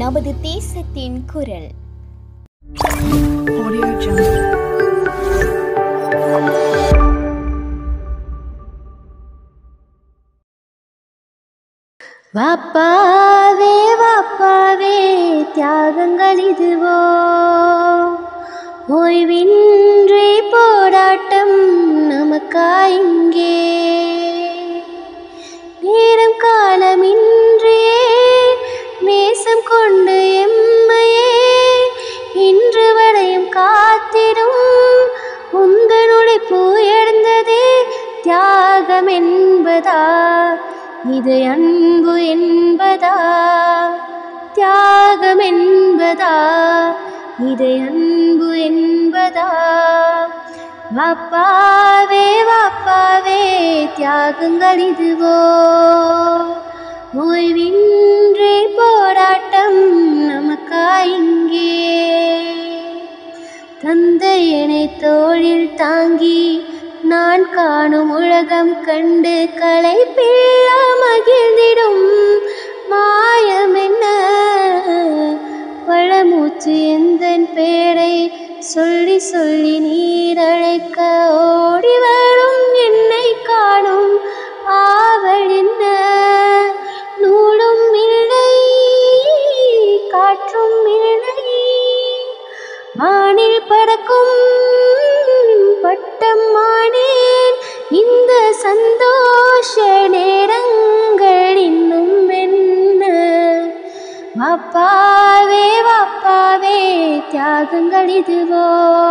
நமது தேசத்தின் குரல். வாப்பாவே வாப்பாவே தியாகங்கள் இதுவோ, ஓய்வின்றி போராட்டம் நமக்காயிங்கே. நேரம் காலமின்றியே நேசம் கொண்டு எம்மையே இன்று வரையும் காத்திடும் உந்தன் உழைப்பு உயர்ந்ததே. தியாகம் என்பதா இது அன்பு என்பதா, தியாகம் என்பதா இது அன்பு என்பதா. வாப்பாவே வாப்பாவே தியாகங்கள் இதுவோ, ஓய்வின்றி போராட்டம் நமக்காயிங்கே. தந்தையனை தோளில் தாங்கி நான் காணும் உலகம் கண்டு களைப்பில்லா மகிழ்ந்திடும் மாயம் என்ன. பழமூச்சு எந்தன் பேரை சொல்லி சொல்லி நீரழைக்க ஓடி வரும் என்னை காணும் ஆவல் என்ன. நூலும் இல்லை காற்றும் இல்லை, வானில் பறக்கும் பட்டம் ஆனேன். இந்த சந்தோஷ நேரங்கள் இன்னும் என்ன. வாப்பாவே வாப்பாவே தியாகங்கள் இதுவோ,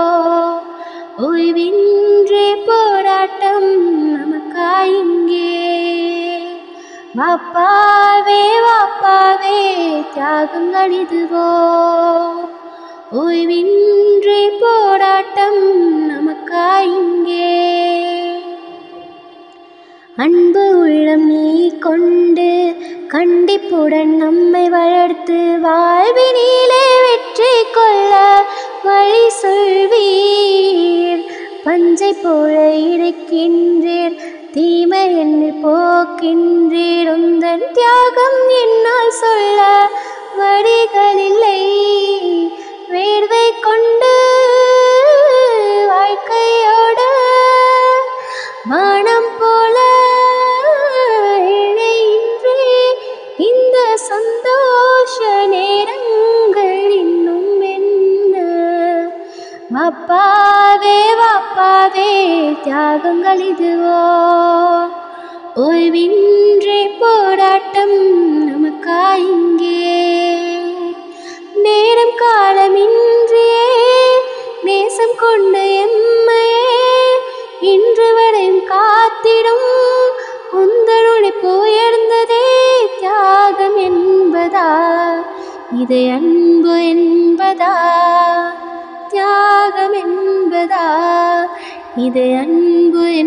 ஓய்வின்றி போராட்டம் நமக்காயிங்கே. வாப்பாவே வாப்பாவே தியாகங்கள் இதுவோ, ஓய்வின்றி போராட்டம் நமக்காயிங்கே. அன்பு உள்ளம் நீ கொண்டு கண்டிப்புடன் நம்மை வளர்த்து வாழ்வினிலே வெற்றி கொள்ள வழி சொல்வீர். பஞ்சை போல இருக்கின்றீர், தீமை என்று போக்கின்றீர். உந்தன் தியாகம் என்னால் சொல்ல வரிகளில்லை. வேர்வை கொண்டு வாழ்க்கையோட வானம் போல இணையின்றி இந்த சந்தோஷ நேரங்கள் இன்னும் என்ன. வாப்பாவே வாப்பாவே தியாகங்கள் இதுவோ, ஓய்வின்றி போராட்டம் நமக்காயிங்கே. நேரம் காலமின்றியே நேசம் கொண்டு எம்மையே இன்று வரையும் காத்திடும் உந்தன் உழைப்பு உயர்ந்ததே. தியாகம் என்பதா இது அன்பு என்பதா, தியாகம் என்பதா இது அன்பு